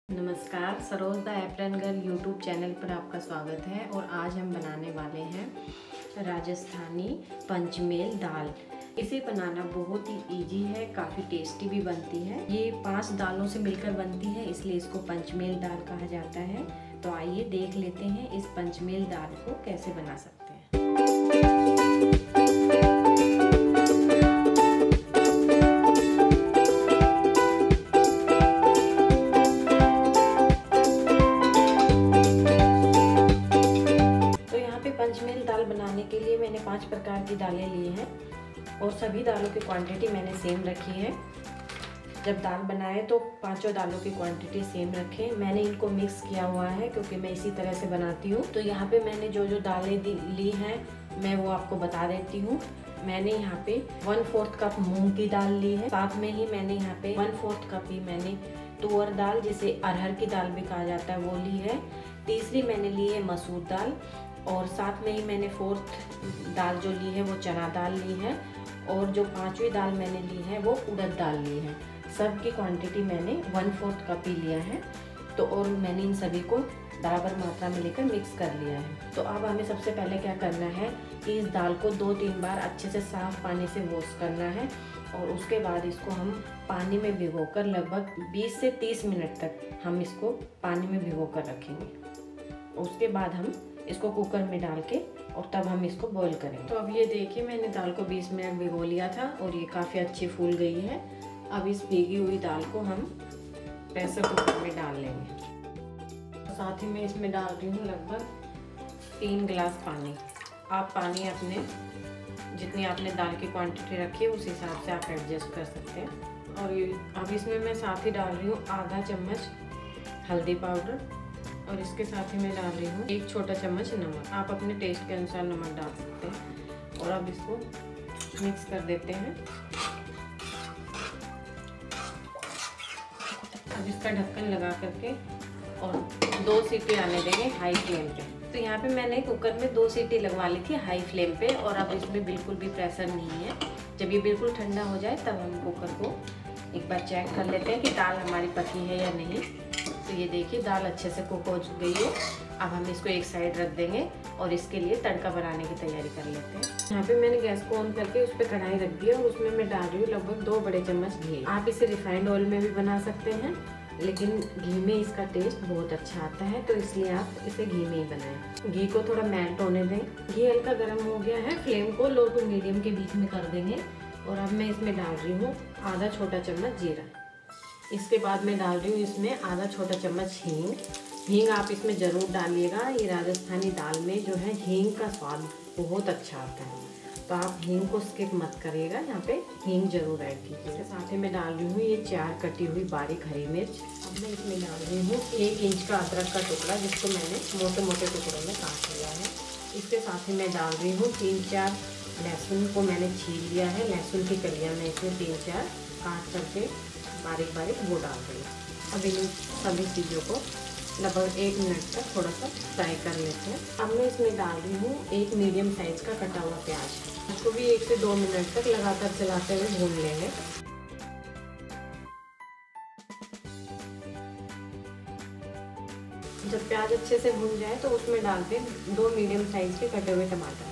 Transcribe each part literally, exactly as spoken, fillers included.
नमस्कार, Saroj the apron girl YouTube channel पर आपका स्वागत है। और आज हम बनाने वाले हैं राजस्थानी पंचमेल दाल। इसे बनाना बहुत ही इजी है, काफ़ी टेस्टी भी बनती है। ये पांच दालों से मिलकर बनती है, इसलिए इसको पंचमेल दाल कहा जाता है। तो आइए देख लेते हैं इस पंचमेल दाल को कैसे बना सकते हैं। पंचमेल दाल बनाने के लिए मैंने पांच प्रकार की दालें ली हैं और सभी दालों की क्वांटिटी मैंने सेम रखी है। जब दाल बनाए तो पांचों दालों की क्वांटिटी सेम रखें। मैंने इनको मिक्स किया हुआ है क्योंकि मैं इसी तरह से बनाती हूँ। तो यहाँ पे मैंने जो जो दालें ली हैं मैं वो आपको बता देती हूँ। मैंने यहाँ पे वन फोर्थ कप मूंग की दाल ली है। साथ में ही मैंने यहाँ पे वन फोर्थ कप ही मैंने तुअर दाल, जिसे अरहर की दाल भी कहा जाता है, वो ली है। तीसरी मैंने ली है मसूर दाल और साथ में ही मैंने फोर्थ दाल जो ली है वो चना दाल ली है। और जो पांचवी दाल मैंने ली है वो उड़द दाल ली है। सब की क्वांटिटी मैंने वन फोर्थ कप ही लिया है। तो और मैंने इन सभी को बराबर मात्रा में लेकर मिक्स कर लिया है। तो अब हमें सबसे पहले क्या करना है कि इस दाल को दो तीन बार अच्छे से साफ पानी से वॉश करना है और उसके बाद इसको हम पानी में भिगोकर लगभग बीस से तीस मिनट तक हम इसको पानी में भिगो कर रखेंगे। उसके बाद हम इसको कुकर में डाल के और तब हम इसको बॉईल करेंगे। तो अब ये देखिए, मैंने दाल को बीस मिनट भिगो लिया था और ये काफ़ी अच्छी फूल गई है। अब इस भीगी हुई दाल को हम प्रेशर कुकर में डाल लेंगे। साथ ही मैं इसमें डाल रही हूँ लगभग तीन गिलास पानी। आप पानी अपने जितनी आपने दाल की क्वांटिटी रखी है उस हिसाब से आप एडजस्ट कर सकते हैं। और अब इसमें मैं साथ ही डाल रही हूँ आधा चम्मच हल्दी पाउडर और इसके साथ ही मैं डाल रही हूँ एक छोटा चम्मच नमक। आप अपने टेस्ट के अनुसार नमक डाल सकते हैं। और अब इसको मिक्स कर देते हैं। अब इसका ढक्कन लगा करके और दो सीटी आने देंगे हाई फ्लेम पे। तो यहाँ पे मैंने कुकर में दो सीटी लगवा ली थी हाई फ्लेम पे। और अब इसमें बिल्कुल भी प्रेशर नहीं है। जब ये बिल्कुल ठंडा हो जाए तब हम कुकर को एक बार चेक कर लेते हैं कि दाल हमारी पकी है या नहीं। तो ये देखिए, दाल अच्छे से कुक हो गई है। अब हम इसको एक साइड रख देंगे और इसके लिए तड़का बनाने की तैयारी कर लेते हैं। यहाँ पे मैंने गैस को ऑन करके उस पर कढ़ाई रख दिया और उसमें मैं डाल रही हूँ लगभग दो बड़े चम्मच घी। आप इसे रिफाइंड ऑयल में भी बना सकते हैं, लेकिन घी में इसका टेस्ट बहुत अच्छा आता है, तो इसलिए आप इसे घी में ही बनाएं। घी को थोड़ा मेल्ट होने दें। घी हल्का गर्म हो गया है, फ्लेम को लो टू मीडियम के बीच में कर देंगे। और अब मैं इसमें डाल रही हूँ आधा छोटा चम्मच जीरा। इसके बाद मैं डाल रही हूँ इसमें आधा छोटा चम्मच हींग। हींग आप इसमें ज़रूर डालिएगा। ये राजस्थानी दाल में जो है हींग का स्वाद बहुत अच्छा आता है, तो आप हींग को स्किप मत करिएगा। यहाँ पे हींग जरूर ऐड कीजिए। इसके साथ ही मैं डाल रही हूँ ये चार कटी हुई बारीक हरी मिर्च। अब मैं इसमें डाल रही हूँ एक इंच का अदरक का टुकड़ा, जिसको मैंने मोटे मोटे टुकड़ों में काट लिया है। इसके साथ ही मैं डाल रही हूँ तीन चार लहसुन को मैंने छील लिया है। लहसुन की कलियाँ मैं इसमें तीन चार काट करके बारीक बारीक वो डाल रही हूँ। अब इन सभी चीज़ों को लगभग एक मिनट तक थोड़ा सा फ्राई कर लेते हैं। अब मैं इसमें डाल रही हूँ एक मीडियम साइज़ का कटा हुआ प्याज। इसको भी एक से दो मिनट तक लगातार चलाते हुए भून लेंगे। जब प्याज अच्छे से भून जाए तो उसमें डालते हैं दो मीडियम साइज़ के कटे हुए टमाटर।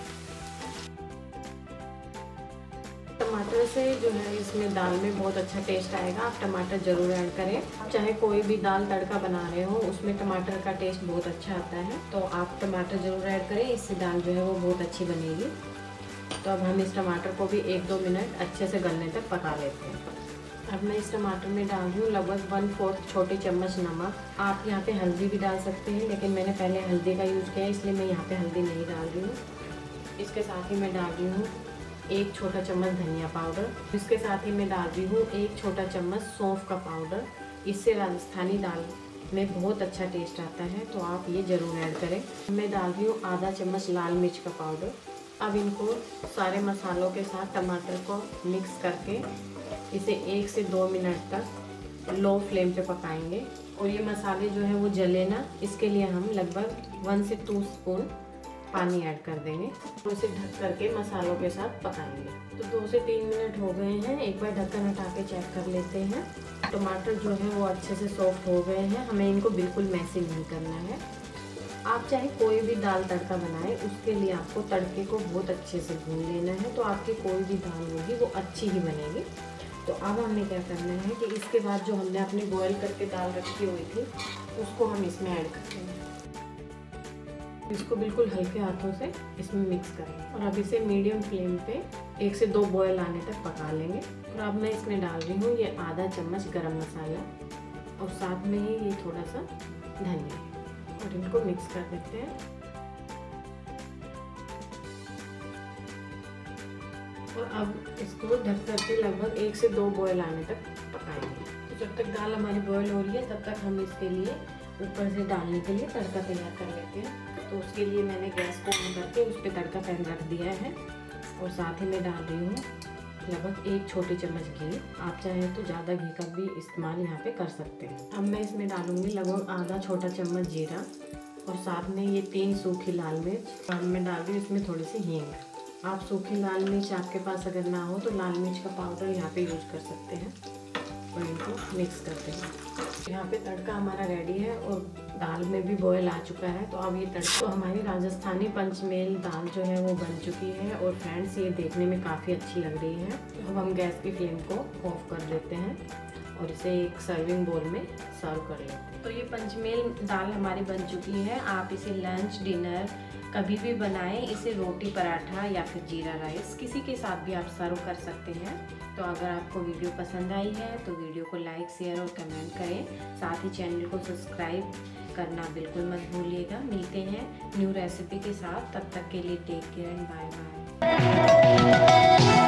टमाटर से जो है इसमें दाल में बहुत अच्छा टेस्ट आएगा। आप टमाटर ज़रूर ऐड करें। चाहे कोई भी दाल तड़का बना रहे हो उसमें टमाटर का टेस्ट बहुत अच्छा आता है, तो आप टमाटर ज़रूर ऐड करें। इससे दाल जो है वो बहुत अच्छी बनेगी। तो अब हम इस टमाटर को भी एक दो मिनट अच्छे से गलने तक पका लेते हैं। अब मैं इस टमाटर में डाल रही हूँ लगभग वन फोर्थ छोटी चम्मच नमक। आप यहाँ पे हल्दी भी डाल सकते हैं, लेकिन मैंने पहले हल्दी का यूज़ किया है इसलिए मैं यहाँ पे हल्दी नहीं डाल रही हूँ। इसके साथ ही मैं डाल रही हूँ एक छोटा चम्मच धनिया पाउडर। इसके साथ ही मैं डाल रही हूँ एक छोटा चम्मच सौंफ का पाउडर। इससे राजस्थानी दाल में बहुत अच्छा टेस्ट आता है, तो आप ये ज़रूर ऐड करें। मैं डाल रही हूँ आधा चम्मच लाल मिर्च का पाउडर। अब इनको सारे मसालों के साथ टमाटर को मिक्स करके इसे एक से दो मिनट तक लो फ्लेम पे पकाएंगे। और ये मसाले जो हैं वो जले ना, इसके लिए हम लगभग वन से टू स्पून पानी ऐड कर देंगे। तो इसे ढक करके मसालों के साथ पकाएंगे। तो दो से तीन मिनट हो गए हैं। एक बार ढक्कन हटा के चेक कर लेते हैं। टमाटर जो है वो अच्छे से सॉफ्ट हो गए हैं, हमें इनको बिल्कुल मैसी नहीं करना है। आप चाहे कोई भी दाल तड़का बनाएं, उसके लिए आपको तड़के को बहुत अच्छे से भून लेना है, तो आपकी कोई भी दाल होगी वो अच्छी ही बनेगी। तो अब हमें क्या करना है कि इसके बाद जो हमने अपनी बॉयल करके दाल रखी हुई थी उसको हम इसमें ऐड करते हैं। इसको बिल्कुल हल्के हाथों से इसमें मिक्स करें और अब इसे मीडियम फ्लेम पे एक से दो बॉयल आने तक पका लेंगे। और अब मैं इसमें डाल रही हूँ ये आधा चम्मच गरम मसाला और साथ में ही ये थोड़ा सा धनिया, और इनको मिक्स कर देते हैं। और अब इसको ढक करके लगभग एक से दो बॉयल आने तक पकाएंगे। तो जब तक दाल हमारी बॉयल हो रही है तब तक हम इसके लिए ऊपर से डालने के लिए तड़का तैयार कर लेते हैं। तो उसके लिए मैंने गैस को ऑन करके उस पर तड़का पैन रख दिया है और साथ ही मैं डाल रही हूँ लगभग एक छोटी चम्मच घी। आप चाहें तो ज़्यादा घी का भी इस्तेमाल यहाँ पे कर सकते हैं। अब मैं इसमें डालूँगी लगभग आधा छोटा चम्मच जीरा और साथ में ये तीन सूखी लाल मिर्च। अब मैं डाल रही हूँ इसमें थोड़ी सी हींग। आप सूखी लाल मिर्च आपके पास अगर ना हो तो लाल मिर्च का पाउडर यहाँ पे यूज कर सकते हैं। और इनको मिक्स करते हैं। यहाँ पे तड़का हमारा रेडी है और दाल में भी बॉयल आ चुका है। तो अब ये तड़का, तो हमारी राजस्थानी पंचमेल दाल जो है वो बन चुकी है और फ्रेंड्स ये देखने में काफ़ी अच्छी लग रही है। तो अब हम गैस की फ्लेम को ऑफ कर देते हैं और इसे एक सर्विंग बोल में सर्व कर लेते हैं। तो ये पंचमेल दाल हमारी बन चुकी है। आप इसे लंच डिनर कभी भी बनाएं, इसे रोटी पराठा या फिर जीरा राइस किसी के साथ भी आप सर्व कर सकते हैं। तो अगर आपको वीडियो पसंद आई है तो वीडियो को लाइक शेयर और कमेंट करें, साथ ही चैनल को सब्सक्राइब करना बिल्कुल मत भूलिएगा। मिलते हैं न्यू रेसिपी के साथ, तब तक के लिए take care and bye bye.